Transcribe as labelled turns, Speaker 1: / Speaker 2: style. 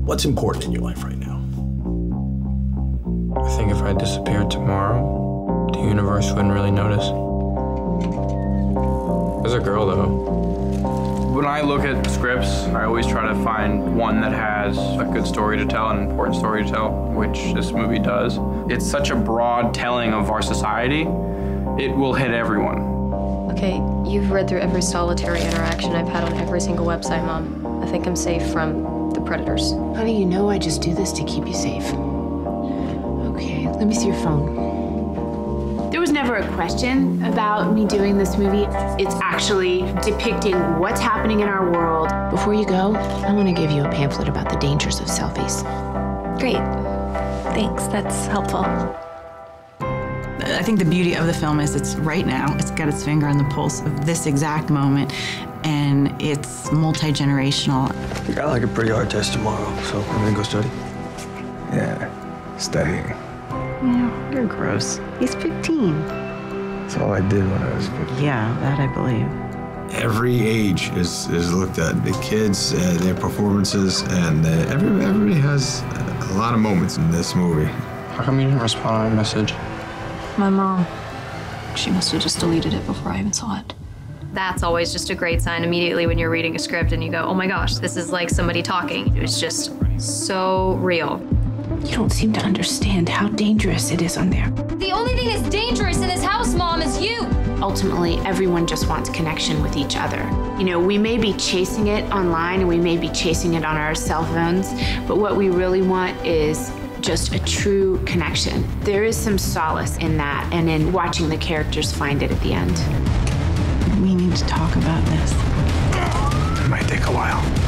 Speaker 1: What's important in your life right now?
Speaker 2: I think if I disappeared tomorrow, the universe wouldn't really notice. There's a girl, though.
Speaker 3: When I look at scripts, I always try to find one that has a good story to tell, an important story to tell, which this movie does. It's such a broad telling of our society, it will hit everyone.
Speaker 4: Okay, you've read through every solitary interaction I've had on every single website, Mom. I think I'm safe from the predators.
Speaker 5: Honey, you know I just do this to keep you safe. Okay, let me see your phone.
Speaker 6: There was never a question about me doing this movie. It's actually depicting what's happening in our world.
Speaker 5: Before you go, I want to give you a pamphlet about the dangers of selfies.
Speaker 7: Great. Thanks, that's helpful.
Speaker 8: I think the beauty of the film is it's right now. It's got its finger on the pulse of this exact moment, and it's multi-generational.
Speaker 2: I got like a pretty hard test tomorrow, so I'm gonna go study.
Speaker 9: Yeah, studying.
Speaker 8: Yeah, you're gross. He's 15.
Speaker 9: That's all I did when I was 15.
Speaker 8: Yeah, that I believe.
Speaker 10: Every age is looked at. The kids, their performances, and everybody has a lot of moments in this movie.
Speaker 2: How come you didn't respond to my message?
Speaker 7: My mom, she must have just deleted it before I even saw it.
Speaker 4: That's always just a great sign immediately when you're reading a script and you go, oh my gosh, this is like somebody talking. It was just so real.
Speaker 5: You don't seem to understand how dangerous it is on there.
Speaker 11: The only thing that's dangerous in this house, Mom, is you.
Speaker 6: Ultimately, everyone just wants connection with each other. You know, we may be chasing it online and we may be chasing it on our cell phones, but what we really want is just a true connection. There is some solace in that and in watching the characters find it at the end.
Speaker 8: We need to talk about this.
Speaker 9: It might take a while.